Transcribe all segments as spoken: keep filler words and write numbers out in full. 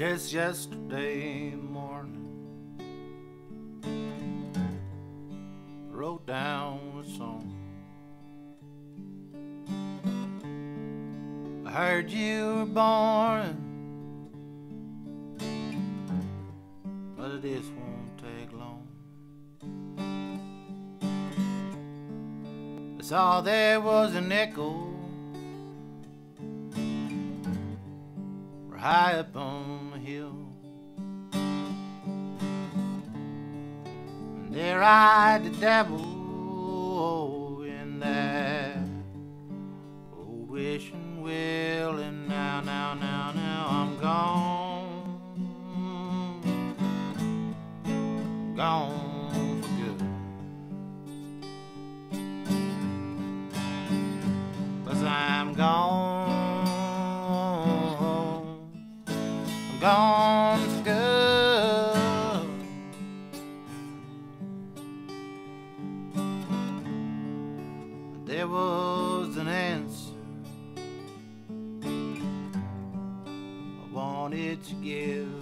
Just yesterday morning, wrote down a song. I heard you were born, but this won't take long. I saw there was an echo high up on the hill, and there I had to dabble in that old wishing well, and now, now, now, now I'm gone, gone for good, 'cause I'm gone. Gone for good. There was an answer I wanted to give,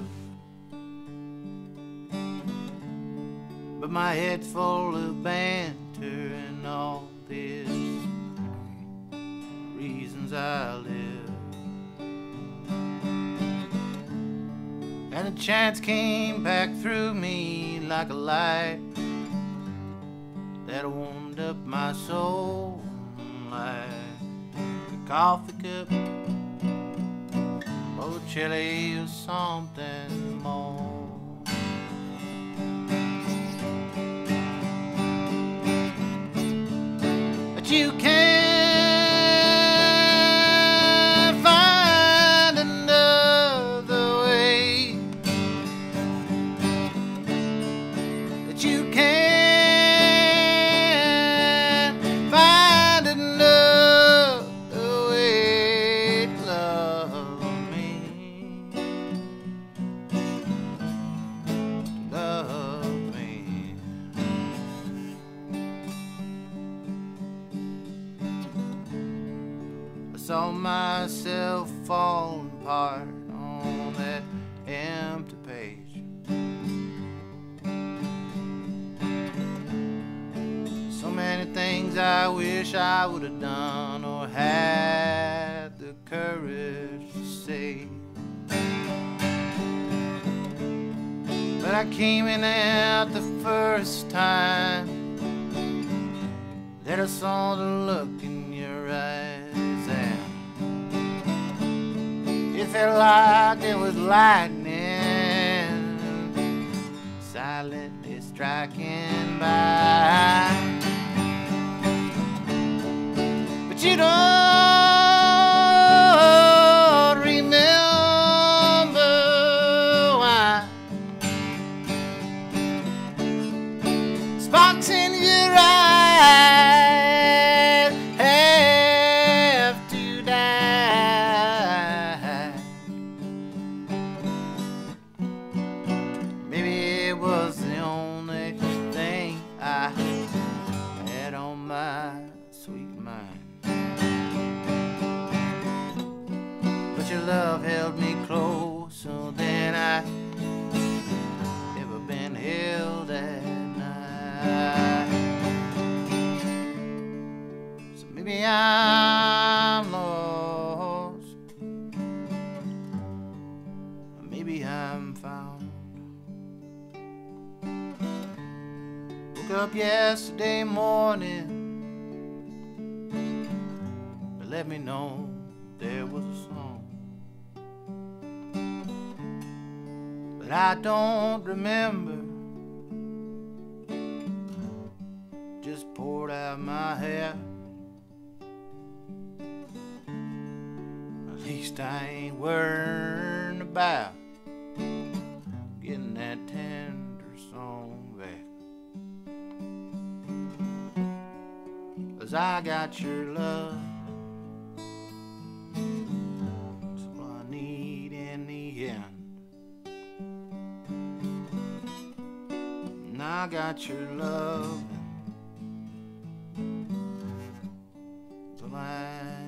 but my head's full of banter and all this reasons I live. And a chance came back through me like a light that warmed up my soul like a coffee cup or a chili or something more. But you can't You can't find another way to love me, to love me. I saw myself falling apart on that empty page. So many things I wish I would have done or had the courage to say, but I came in out the first time that I saw the look in your eyes, and it felt like there was lightning silently striking by. But you don't remember why. Sparks in your eyes have to die. Maybe it was the only thing I had on my sweet mind. Your love held me closer than I ever been held at night. So maybe I'm lost, or maybe I'm found. Woke up yesterday morning, but let me know there was a song. But I don't remember, just poured out my hair. At least I ain't worrying about getting that tender song back, 'cause I got your love. That's all I need in the end. I got your love. So I